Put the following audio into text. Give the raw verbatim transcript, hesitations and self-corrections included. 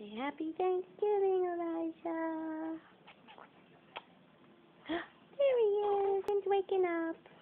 Say happy Thanksgiving, Elijah. There he is. He's waking up.